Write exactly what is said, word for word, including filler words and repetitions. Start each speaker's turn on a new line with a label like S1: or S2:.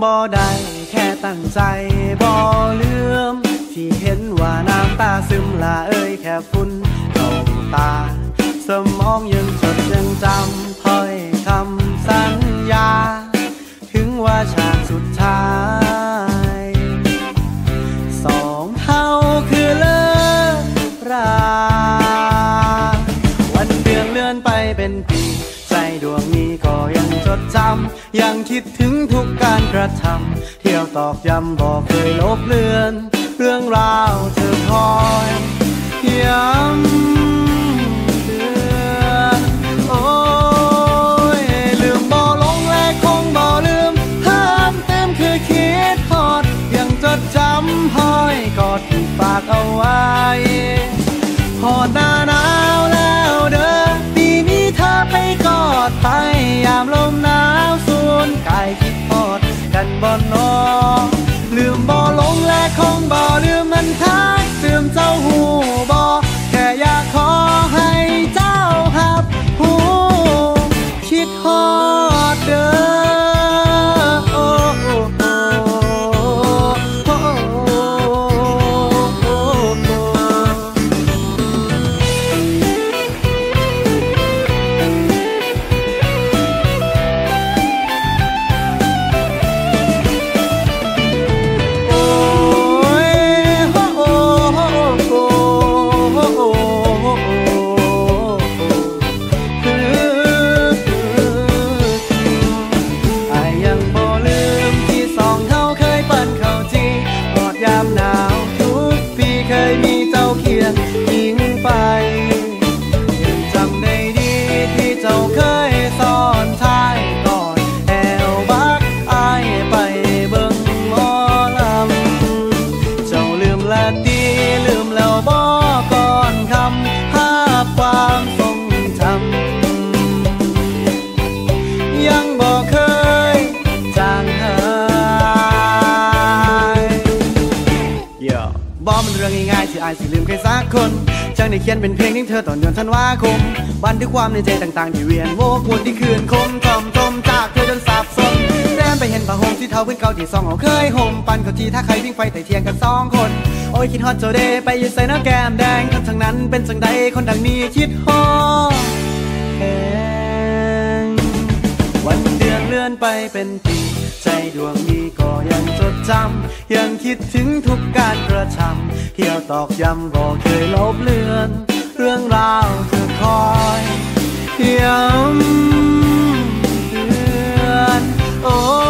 S1: บ่ได้แค่ตั้งใจบ่ลืมที่เห็นว่าน้ำตาซึมละเอ้ยแค่ฝุ่นเข้าตาสมองยังจดยังจำถ้อยคำสัญญาถึงว่าฉากสุดท้ายสองเฮาคือเลิกราวันเดือนเลื่อนไปเป็นปีใจดวงนี้ก็ยังจดจำยังคิดถึงทุกการกระทำเที่ยวตอกย้ำบอกเคยลบเลือนเรื่องราวเธอคอยย้ำเตือนโอ้ยลืมบ่ลงและคงบ่ลืมเพิ่มเต็มคือคิดทอดยังจดจำห้อยกอดที่ฝากเอาไว้พอหน้าหนาวแล้วเด้อปีนี้เธอไปกอดไปยามลมหนาวสูนกายคิดทอดกันบ่นอลืมบ่ลงและคงบ่ลืมมันท้ายเสื่อมเจ้าหูบ่แค่อยากขอให้เจ้าหับหูคิดฮอดเด้อโอ้โอ้โอ้โอ้โอ้สิลืมใครสักคนจังได้เขียนเป็นเพลงถึงเธอตอนเดือนธันวาคมบันทึกความในใจต่างๆที่เวียนโวกวนที่คืนคมจอมจมจากเธอจนสับสนแนมไปเห็นผ้าห่มที่เท้าพื้นเก่าที่ซองเอาเคยห่มปันเขาจีถ้าใครวิ่งไฟแต่เทียงกันสองคนโอ้ยคิดฮอตโจเดไปยืนใส่หน้าแก้มแดงคนทางนั้นเป็นจังใดคนดังนี้คิดฮอตแหงวันเดือนเลื่อนไปเป็นปีใจดวงนี้ก็ยังจดจำยังคิดถึงทุกการกระทำเที่ยวตอกย้ำบอกเคยลบเลือนเรื่องราวเธอคอยย้ำเตือนโอ้